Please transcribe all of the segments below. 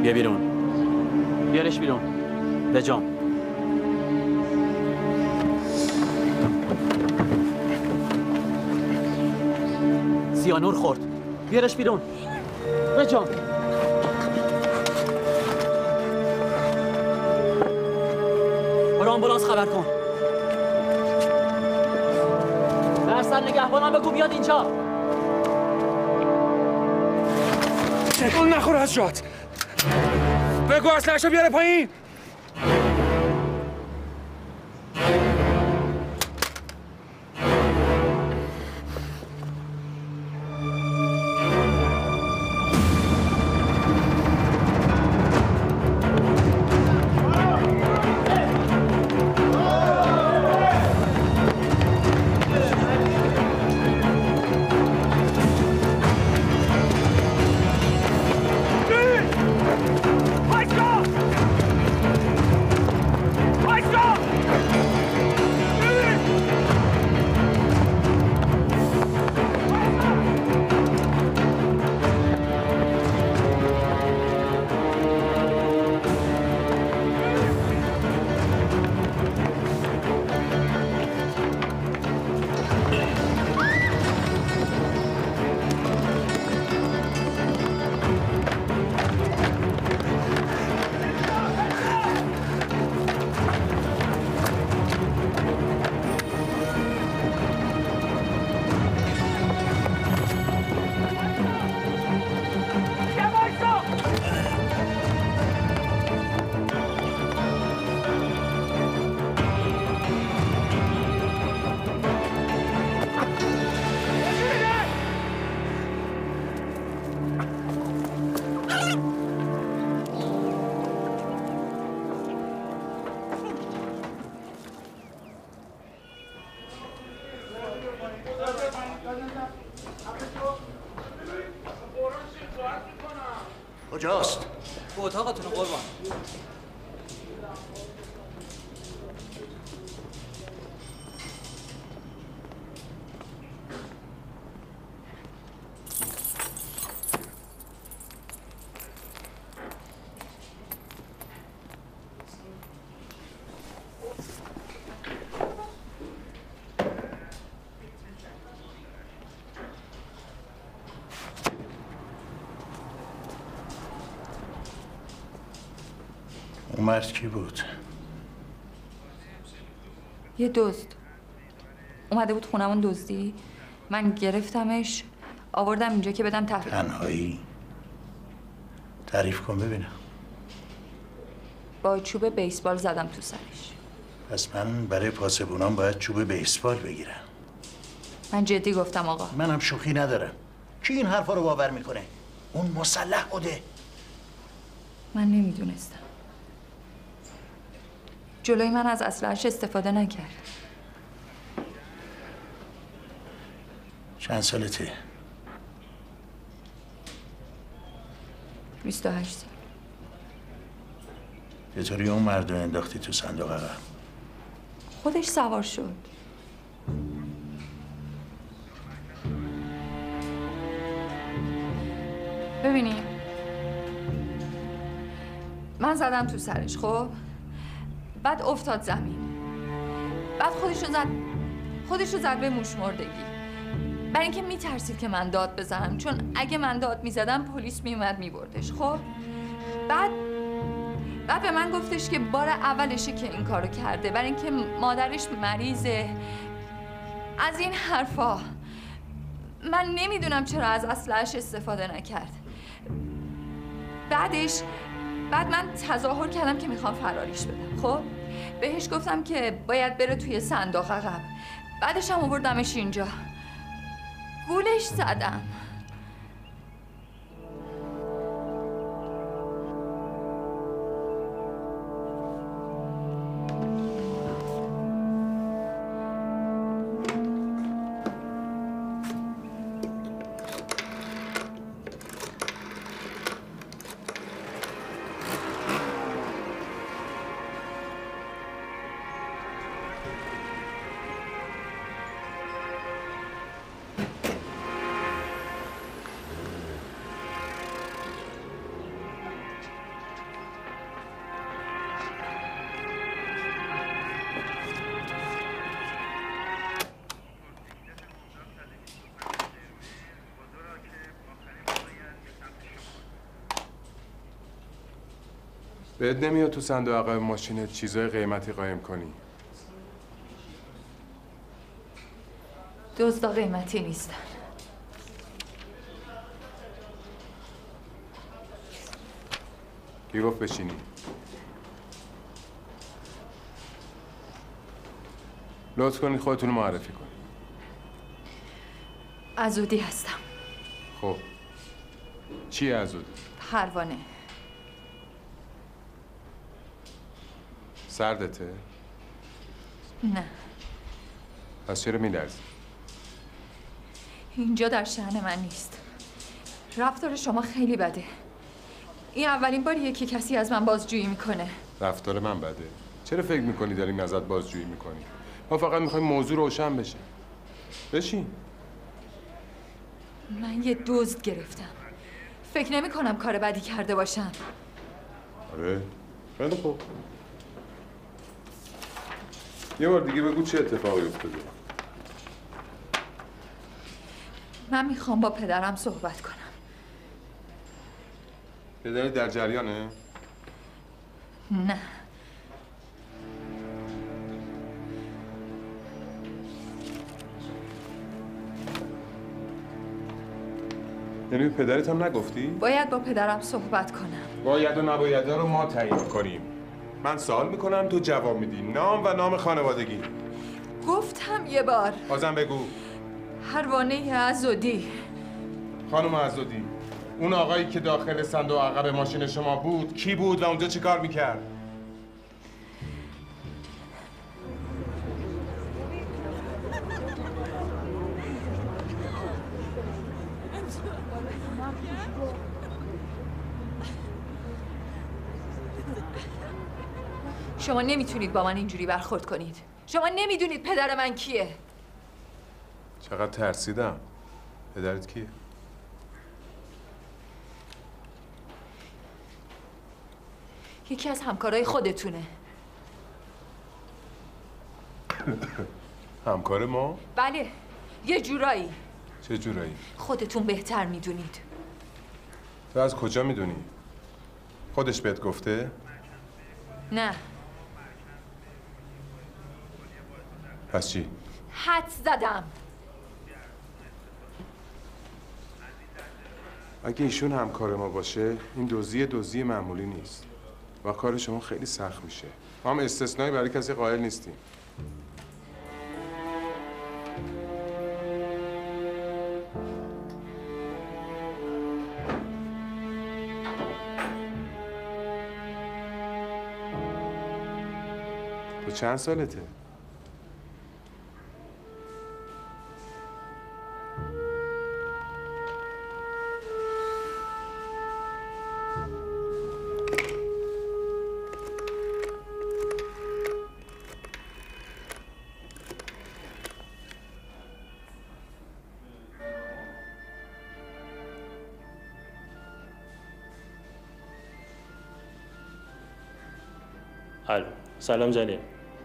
بیا بیرون. بیارش بیرون. به جام. سیانور خورد. بیارش بیرون. به جام. برو آمبولانس خبر کن. برسن نگهبانم بگو بیاد اینجا. تکون نخور از جات. بگو اسلحه‌شو بیاره پایین. کجاست؟ تو اتاقتون قربان. اون مرد کی بود؟ یه دزد اومده بود خونمون دزدی. من گرفتمش آوردم اینجا که بدم تحویل. تنهایی؟ تعریف کن ببینم. با چوب بیسبال زدم تو سرش. پس من برای پاسبونام باید چوب بیسبال بگیرم. من جدی گفتم آقا. منم شوخی ندارم. کی این حرفا رو باور میکنه؟ اون مسلح بوده. من نمیدونستم. جلوی من از اسلحه‌اش استفاده نکرد. چند سالته؟ 28 سال. چطوری اون مرد رو انداختی تو صندوق عقب؟ خودش سوار شد. ببینیم من زدم تو سرش، خب بعد افتاد زمین، بعد خودشو زد به موش مردگی. برای اینکه میترسید که من داد بزنم، چون اگه من داد میزدم پلیس میومد میبردش. خب بعد به من گفتش که بار اولشه که این کارو کرده، برای اینکه مادرش مریضه. از این حرفا. من نمیدونم چرا از اسلحه‌اش استفاده نکرد. بعد من تظاهر کردم که میخوام فراریش بدم. خب بهش گفتم که باید بره توی صندوق عقب. بعدش هم آوردمش اینجا، گولش زدم. بهت نمیاد تو صندوق عقب ماشینت چیزای قیمتی قایم کنی؟ دزدا قیمتی نیستن. کی گفت بشینی؟ لطف کنید خودتون رو معرفی کنید. عزودی هستم. خب چیه عزودی؟ پروانه. سردته؟ نه، پس چرا میلرزی؟ اینجا در شأن من نیست. رفتار شما خیلی بده. این اولین باریه که کسی از من بازجویی میکنه. رفتار من بده؟ چرا فکر میکنی داریم ازت بازجویی میکنی؟ ما فقط میخوایم موضوع روشن بشه. بشین. من یه دزد گرفتم. فکر نمی کنم کار بدی کرده باشم. آره؟ خیلی خوب. یه بار دیگه بگو چه اتفاقی افتاده. من میخوام با پدرم صحبت کنم. پدرت در جریانه؟ نه. یعنی پدرت هم نگفتی؟ باید با پدرم صحبت کنم. باید و نبایدها رو ما تعیین کنیم. من سوال میکنم تو جواب میدی. نام و نام خانوادگی. گفتم یه بار. بازم بگو. پروانه عزودی. خانم عزودی، اون آقایی که داخل صندوق عقب ماشین شما بود کی بود و اونجا چی کار میکرد؟ شما نمیتونید با من اینجوری برخورد کنید. شما نمیدونید پدر من کیه. چقدر ترسیدم. پدرت کیه؟ یکی از همکارای خودتونه. همکار ما؟ بله، یه جورایی. چه جورایی؟ خودتون بهتر میدونید. تو از کجا میدونی؟ خودش بهت گفته؟ نه. پس چی؟ حدس زدم. اگه ایشون همکار ما باشه این دزدی معمولی نیست و کار شما خیلی سخت میشه. ما هم استثنایی برای کسی قائل نیستیم. تو چند سالته؟ الو، سلام جلیل.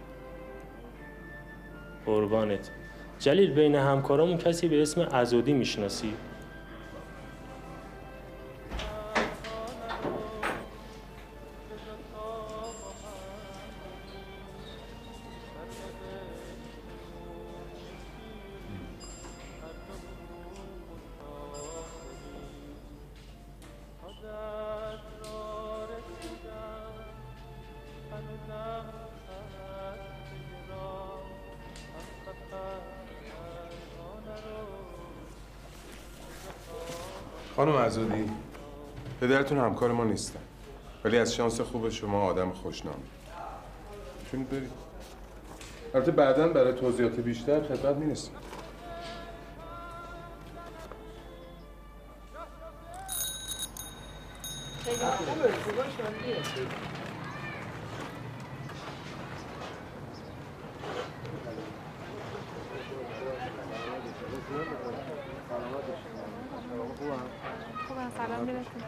قربانت. جلیل، بین همکارامون کسی به اسم عزودی میشناسی؟ خانم عزودی، پدرتون همکار ما نیستن ولی از شانس خوب شما آدم خوشنامی. میتونید برید. البته بعداً برای توضیحات بیشتر خدمت میرسیم. خوبم، سلام میرسیم.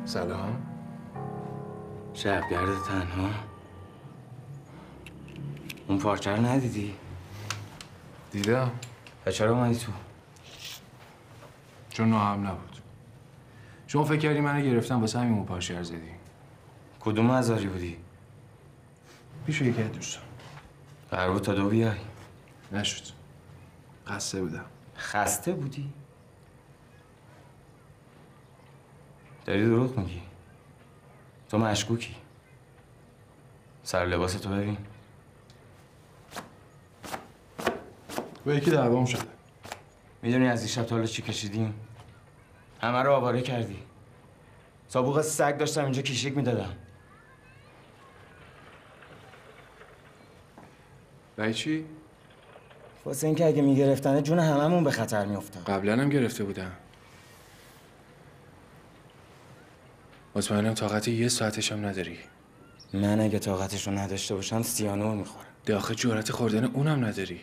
سلام. شبگرد تنها. اون پارچه رو ندیدی؟ دیدم. و چرا اومدی تو؟ چون ناهم نبود. شما فکر کردی منو گرفتم واسه همین اون پارچه رو زدی؟ کدوم مزاری بودی؟ پیش یکی از دوستان. قرار بود تا 2 بیای. نشد. خسته بودم. خسته بودی؟ داری دروغ میگی. تو مشکوکی. سر لباس تو ببین. با یکی دعوام شده. میدونی از این شب تا حالا چی کشیدیم؟ همه رو آواره کردی. سابوق سگ داشتم اینجا کیشیک میدادم. برای چی؟ واسه اینکه اگه میگرفتنه جون هممون به خطر میافتاد. قبلا هم گرفته بودم. مطمئنم طاقت یه ساعتش هم نداری. من اگه طاقتش رو نداشته باشم سیانور میخورم. داخل جرأت خوردن اونم نداری.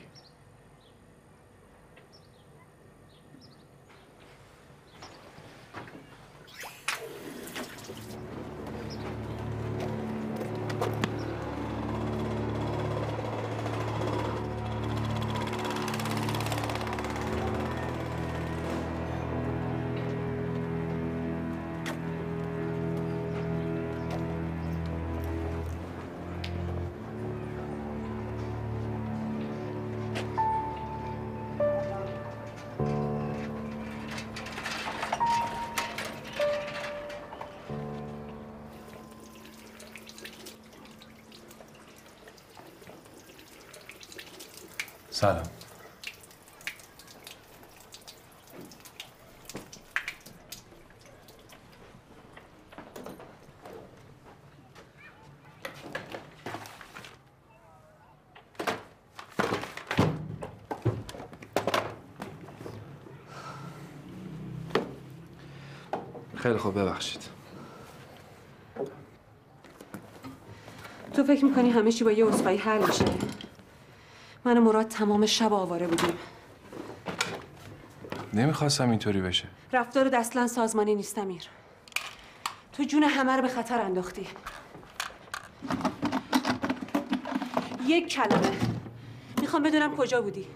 سلام. خیلی خوب ببخشید. تو فکر میکنی همه چی با یه عذرخواهی حل میشه؟ من و مراد تمام شب آواره بودیم. نمیخواستم اینطوری بشه. رفتارت اصلا سازمانی نیست امیر. تو جون همه رو به خطر انداختی. یک کلمه. میخوام بدونم کجا بودی.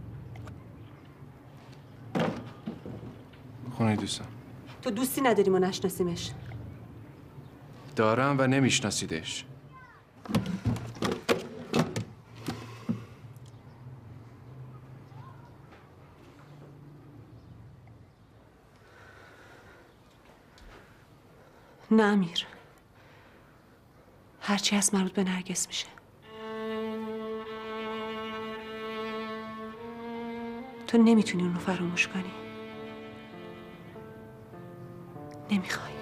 خونه دوستم. تو دوستی نداری ما نشناسیمش. دارم و نمیشناسیدش. نه امیر. هرچی از مربوط به نرگس میشه. تو نمیتونی اونو فراموش کنی. نمیخوای.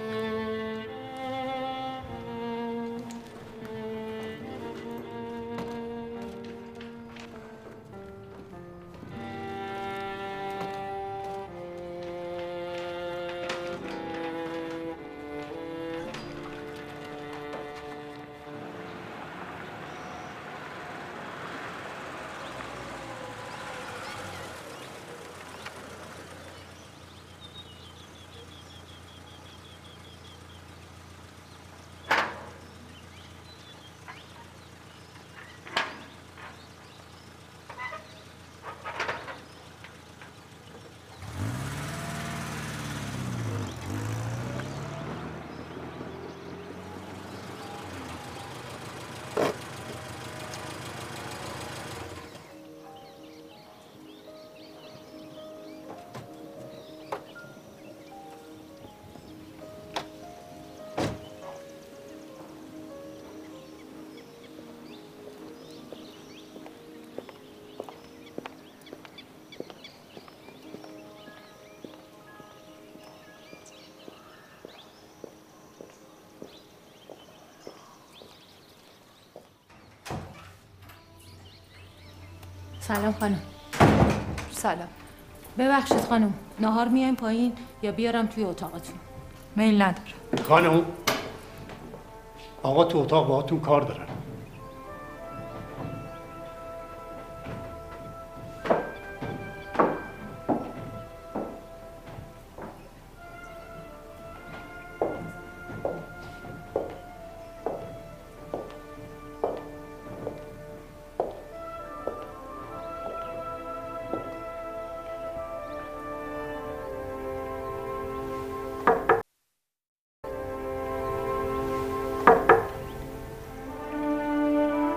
سلام خانم. سلام. ببخشید خانم، ناهار میایم پایین یا بیارم توی اتاقتون؟ میل ندارم. خانم، آقا تو اتاق باهاتون کار دارن.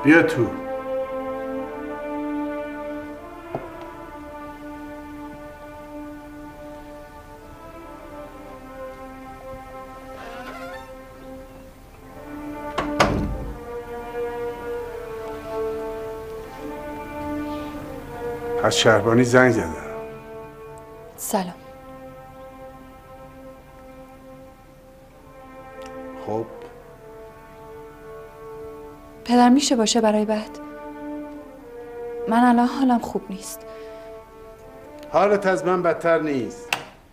بیا تو. از شهربانی زنگ زدم. سلام. خب پدر میشه باشه برای بعد؟ من الان حالم خوب نیست. حالت از من بدتر نیست.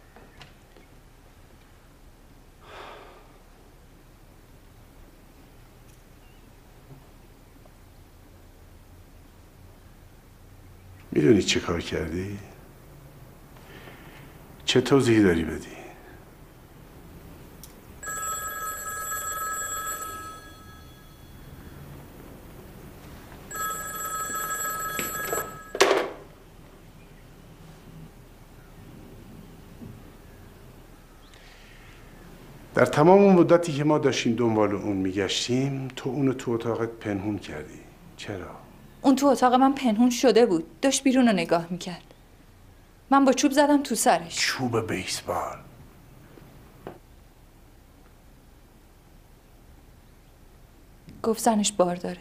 میدونی چه کار کردی؟ چه توضیحی داری بدی؟ در تمام اون مدتی که ما داشتیم دنبال اون میگشتیم تو اونو تو اتاقت پنهون کردی. چرا؟ اون تو اتاق من پنهون شده بود. داشت بیرون رو نگاه میکرد. من با چوب زدم تو سرش. چوب بیسبال؟ گفت زنش بار داره.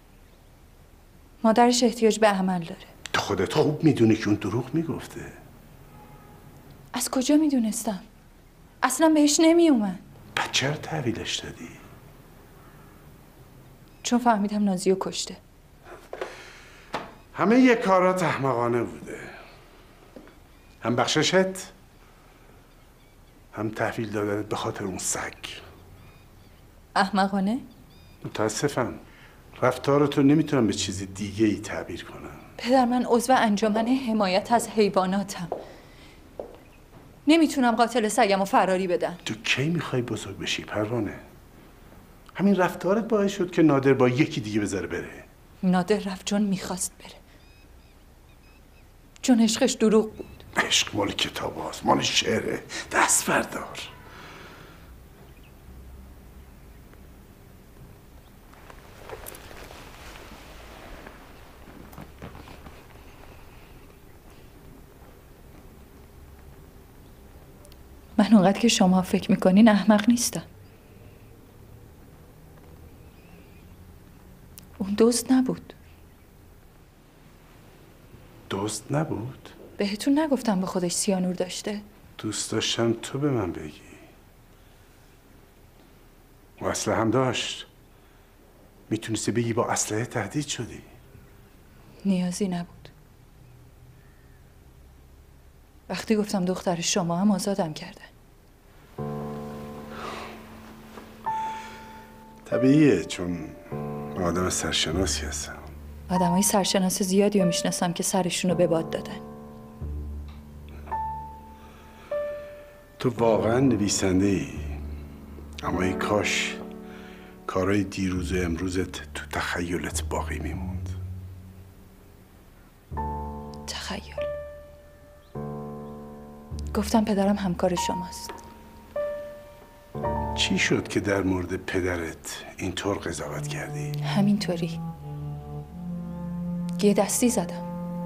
مادرش احتیاج به عمل داره. تو خودت خوب میدونی که اون دروغ میگفته. از کجا میدونستم؟ اصلا بهش نمیومد. پس چرا تحویلش دادی؟ چون فهمیدم نازیو کشته. همه یه کارات احمقانه بوده. هم بخششت هم تحویل دادنت به خاطر اون سگ. احمقانه؟ متاسفم رفتارتو نمیتونم به چیز دیگه ای تعبیر کنم. پدر، من عضو انجمن حمایت از حیواناتم. نمیتونم قاتل سگمو فراری بدم. تو کی میخوای بزرگ بشی پروانه؟ همین رفتارت باعث شد که نادر با یکی دیگه بذاره بره. نادر رفت چون میخواست بره. چون عشقش دروغ بود. عشق مال کتاب هاست، مال شعره. دست بردار. من اونقدر که شما فکر میکنین احمق نیستم. اون دزد نبود. دزد نبود؟ بهتون نگفتم به خودش سیانور داشته؟ دوست داشتم تو به من بگی. و اسلحه هم داشت. میتونستی بگی با اسلحه تهدید شدی. نیازی نبود. وقتی گفتم دختر شما هم آزادم کردن. طبیعیه، چون من آدم سرشناسی هستم. آدمای سرشناس زیادی رو میشناسم که سرشون رو به باد دادن. تو واقعا نویسنده ای. اما ای کاش کارهای دیروز و امروزت تو تخیلت باقی میموند. تخیل. گفتم پدرم همکار شماست. چی شد که در مورد پدرت اینطور قضاوت کردی؟ همینطوری. یه دستی زدم.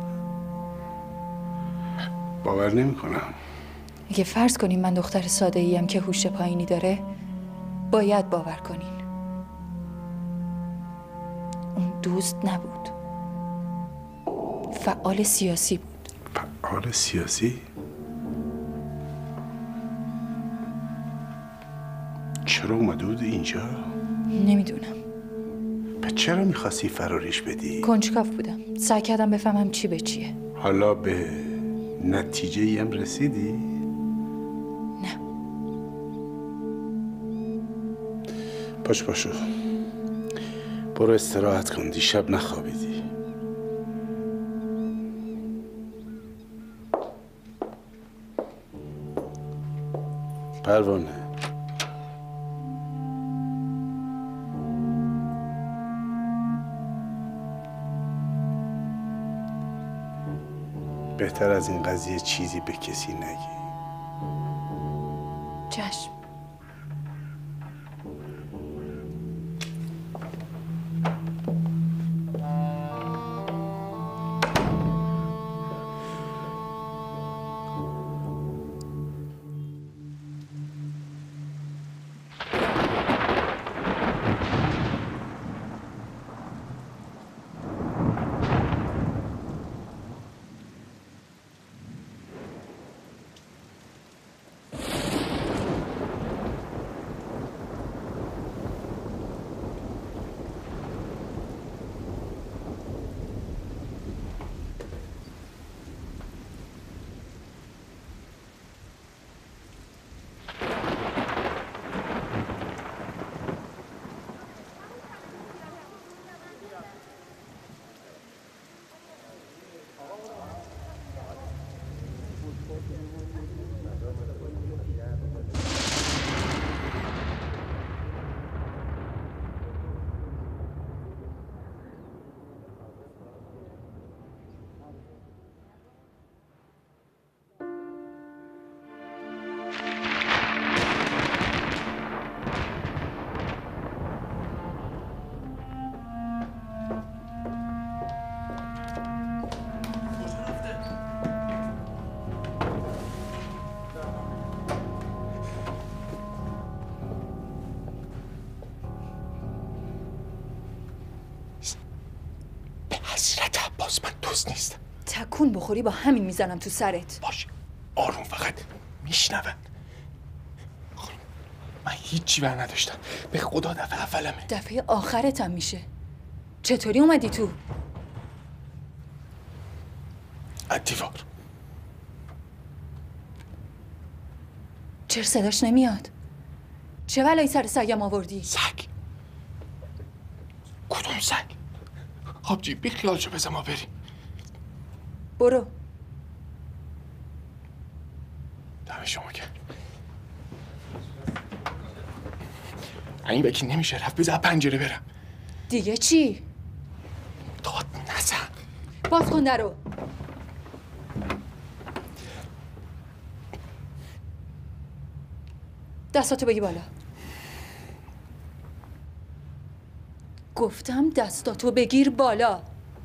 باور نمی‌کنم. اگه فرض کنیم من دختر ساده ایم که هوش پایینی داره، باید باور کنین. اون دوست نبود. فعال سیاسی بود. فعال سیاسی؟ چرا اومده بود اینجا؟ نمیدونم. پس چرا میخواستی فراریش بدی؟ کنجکاو بودم. سعی کردم بفهمم چی به چیه. حالا به نتیجه ای هم رسیدی؟ نه. پاشو برو استراحت کن، دیشب نخوابیدی. پروانه، بهتر از این قضیه چیزی به کسی نگی. چشم. عباس، من دوست نیستم. تکون بخوری با همین میزنم تو سرت. باش آروم، فقط میشنون. من هیچی بر نداشتم، به خدا دفعه اولمه. دفعه آخرتم میشه. چطوری اومدی تو؟ از دیوار. چرا صداش نمیاد؟ چه بلایی سر سگم آوردی؟ سگ؟ کدوم سگ؟ آبجی بی خیال شو، بذار ما بریم. برو. دم شما کرد. این بکی نمیشه رفت، بذار پنجره برم. دیگه چی؟ داد نزن. باز کن درو. دستاتو بگی بالا. گفتم دستاتو بگیر بالا.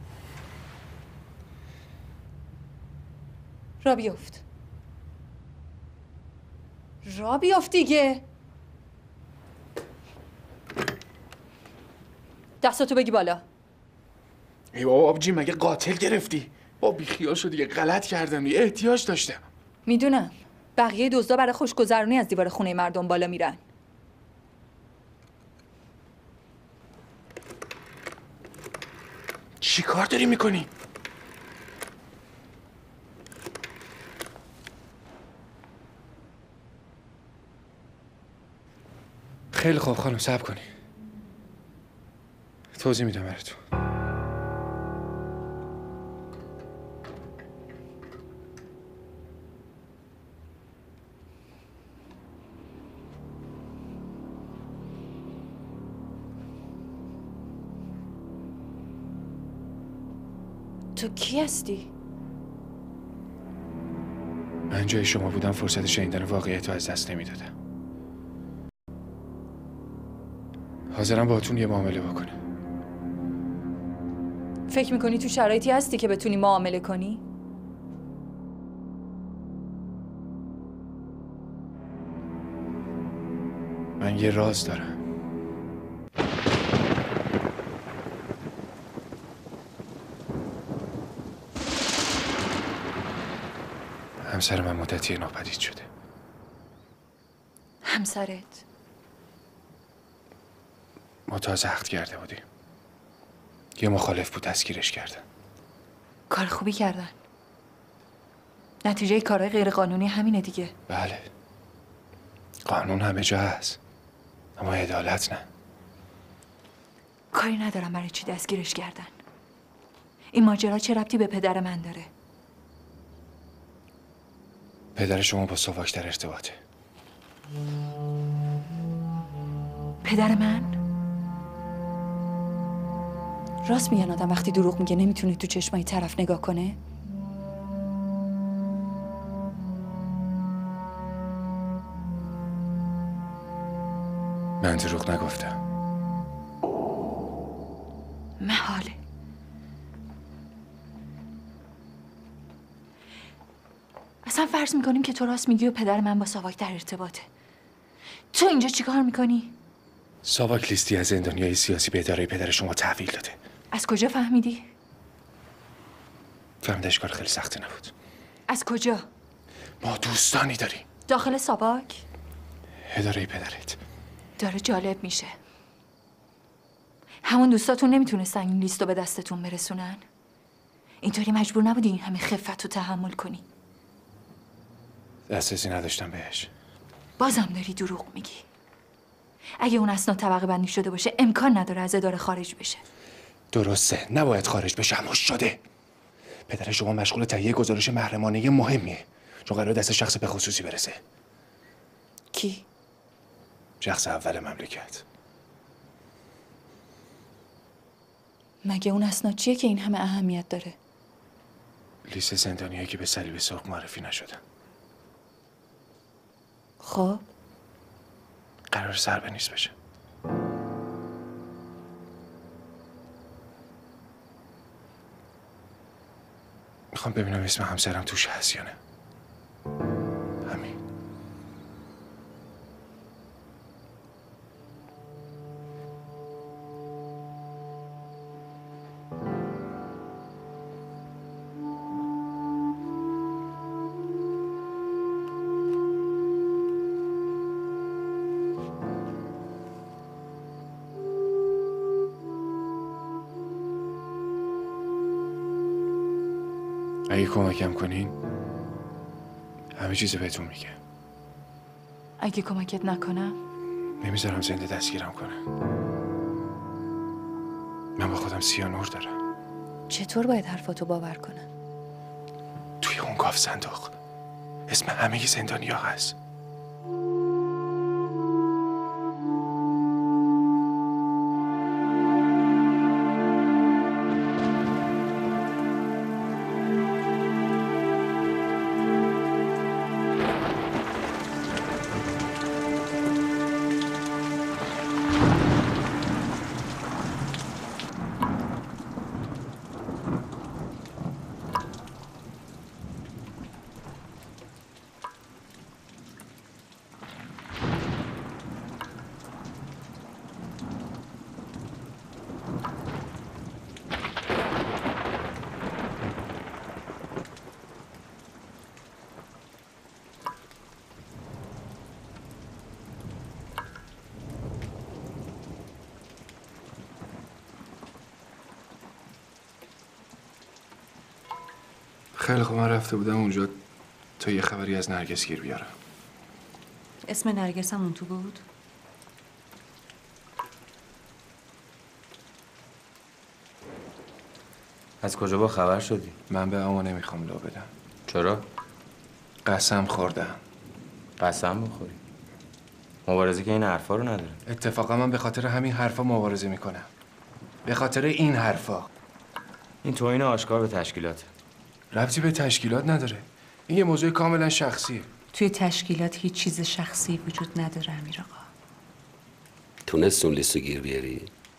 را بیفت. را بیفت دیگه. دستاتو بگی بالا. ای بابا آبجی، مگه قاتل گرفتی؟ با بیخیال شو دیگه، غلط کردم، احتیاج داشتم. میدونم بقیه دزدا برای خوشگذرونی از دیوار خونه مردم بالا میرن. چی کار داری میکنی؟ خیلی خوب خانم، صبر کنی. توضیح میدم براتون. تو کی هستی؟ من جای شما بودم فرصت شنیدن واقعیت رو از دست نمیدادم. حاضرم باهاتون یه معامله بکنم. فکر میکنی تو شرایطی هستی که بتونی معامله کنی؟ من یه راز دارم. همسر من مدتی ناپدید شده. همسرت؟ ما تازه عقد کرده بودیم. یه مخالف بود، دستگیرش کردن. کار خوبی کردن. نتیجه کارهای غیر قانونی همینه دیگه. بله. قانون همه جا هست، اما عدالت نه. کاری ندارم برای چی دستگیرش کردن. این ماجرا چه ربطی به پدر من داره؟ پدر شما با ساواک در ارتباطه. پدر من؟ راست میگن آدم وقتی دروغ میگه نمیتونه تو چشمای طرف نگاه کنه؟ من دروغ نگفتم. محاله. اصلا فرض میکنیم که تو راست میگی و پدر من با ساواک در ارتباطه. تو اینجا چیکار میکنی؟ ساواک لیستی از زندانیای سیاسی به اداره پدر شما تحویل داده. از کجا فهمیدی؟ فهمیدش کار خیلی سختی نبود. از کجا؟ ما دوستانی داریم. داخل ساواک؟ اداره پدرت. داره جالب میشه. همون دوستاتون نمیتونستن این لیستو به دستتون برسونن؟ اینطوری مجبور نبودی این همه خفت رو تحمل کنی؟ دسترسی نداشتم بهش. بازم داری دروغ میگی. اگه اون اسناد طبقه بندی شده باشه امکان نداره از اداره خارج بشه. درسته، نباید خارج بشه، اما شده. پدر شما مشغول تهیه گزارش محرمانه مهمیه، چون قرار دست شخص به خصوصی برسه. کی؟ شخص اول مملکت. مگه اون اسناد چیه که این همه اهمیت داره؟ لیست زندانیایی که به صلیب سرخ معرفی نشدن. خب قرار سر به نیست بشه. میخوام ببینم اسم همسرم توش هست یا نه. همین. اگه کمکم کنین همه چیز بهتون میگه. اگه کمکت نکنم؟ نمیذارم زنده دستگیرم کنه. من با خودم سیانور دارم. چطور باید حرفاتو باور کنم؟ توی اون گاف صندوق اسم همه زندانیا هست. خیلی خوب، من رفته بودم اونجا تا یه خبری از نرگس گیر بیارم. اسم نرگس هم اون تو بود؟ از کجا با خبر شدی؟ من به اما نمیخوام لو بدم. چرا؟ قسم خوردم. قسم بخوری؟ مبارزه که این حرفا رو نداره. اتفاقا من به خاطر همین حرفا مبارزه میکنم. به خاطر این حرفا. این توهین آشکار به تشکیلاته. ربطی به تشکیلات نداره. این یه موضوع کاملا شخصیه. توی تشکیلات هیچ چیز شخصی وجود نداره امیر آقا. تونست اون لیستو گیر بیاری؟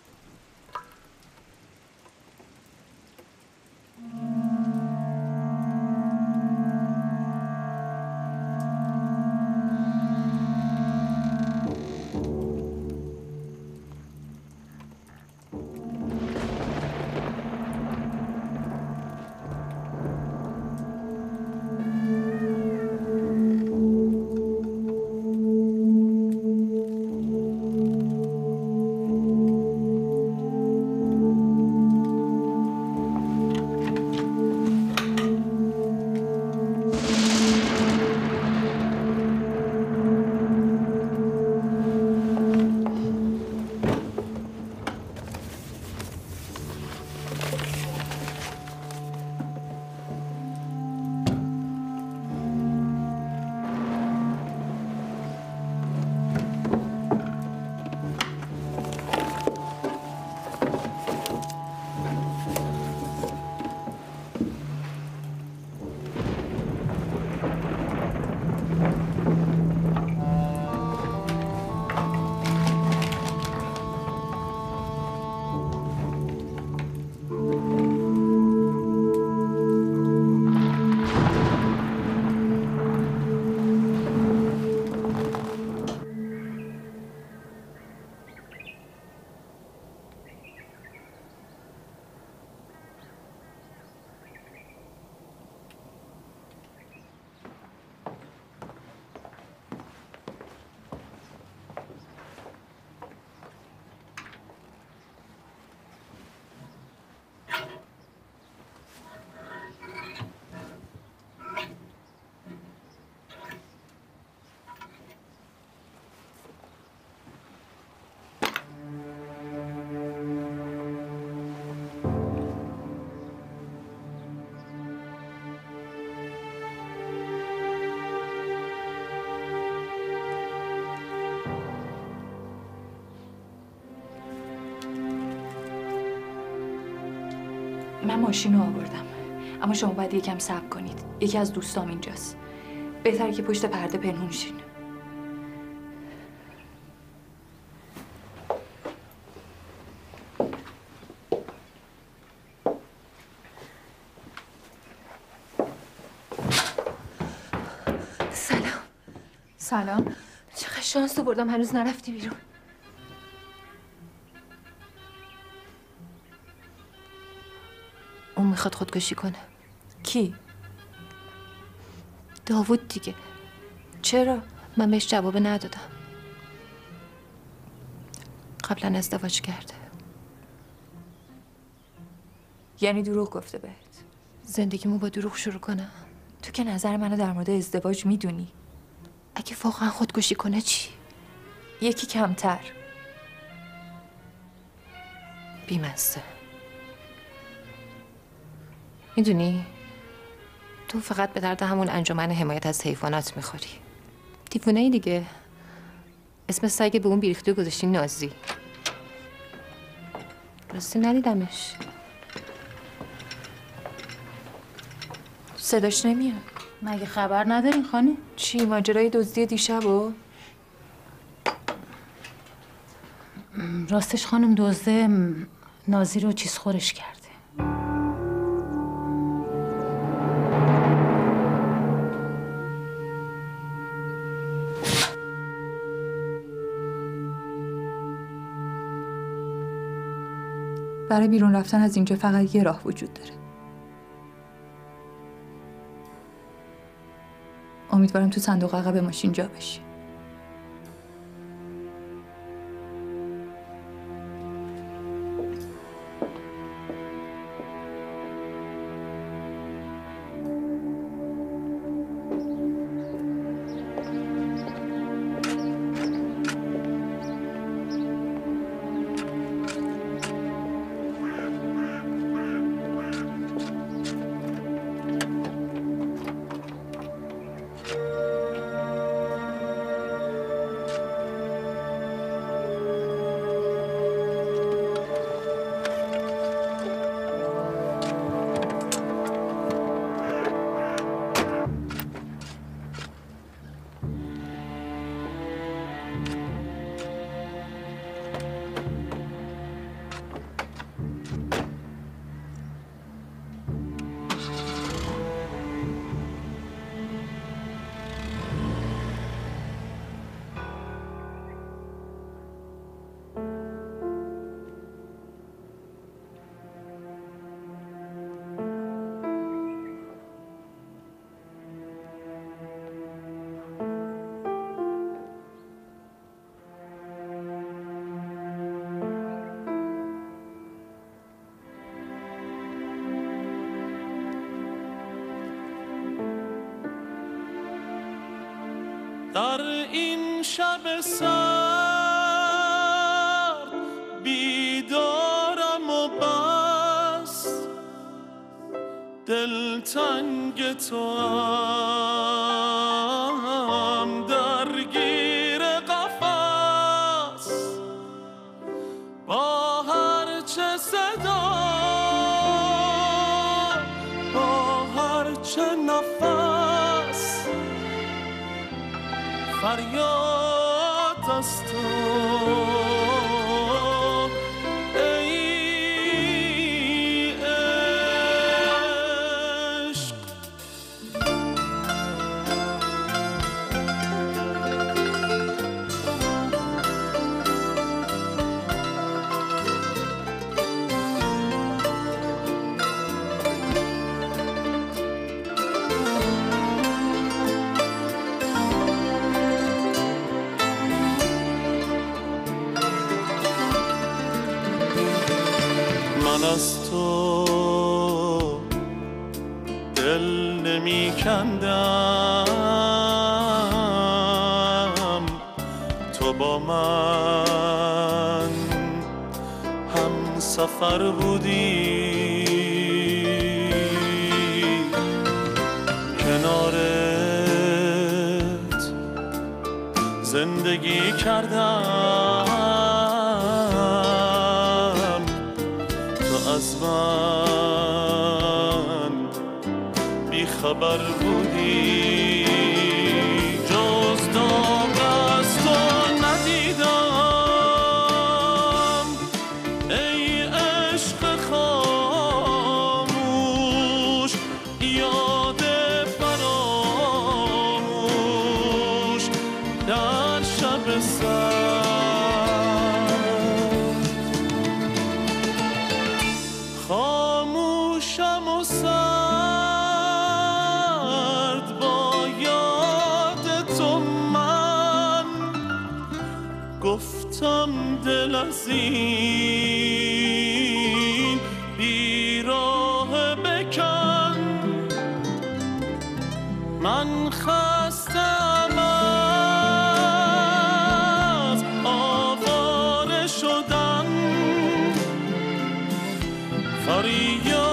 من ماشین رو آوردم، اما شما باید یکم صبر کنید. یکی از دوستام اینجاست. بهتره که پشت پرده پنهون شین. سلام. سلام. چقدر شانس آوردم هنوز نرفتی بیرون. اون میخواد خودکشی کنه. کی؟ داوود دیگه. چرا؟ من بهش جواب ندادم. قبلا ازدواج کرده. یعنی دروغ گفته بهت؟ زندگیمو با دروغ شروع کنم؟ تو که نظر منو در مورد ازدواج میدونی. اگه واقعا خودکشی کنه چی؟ یکی کمتر. بی‌مزه. میدونی تو فقط به درد همون انجمن حمایت از حیوانات میخوری. دیوونه ای دیگه. اسم سگ به اون بیریخته گذاشتی نازی. راستی ندیدمش. صداش نمیاد. مگه خبر ندارین خانم؟ چی ماجرای دزدی دیشبو؟ راستش خانم دزده نازی رو چیز خورش کرده. برای بیرون رفتن از اینجا فقط یه راه وجود داره. امیدوارم تو صندوق عقب ماشین جا بشی. در این شب سرد بیدارم و بس دلتنگ تو هم درگیر قفس با هر چه صدا با هر چه نفس فریاد از تو ای عشق. من از تو دل نمی کندم، تو با من هم سفر بودی، کنارت زندگی کردم، از من بی خبر بودی، جز داغ از تو ندیدم ای عشق خاموش، یاد فراموش در شب سرد. خاموشم و سرد با یاد تو من گفتم دل از این بیراه بکن، فریاد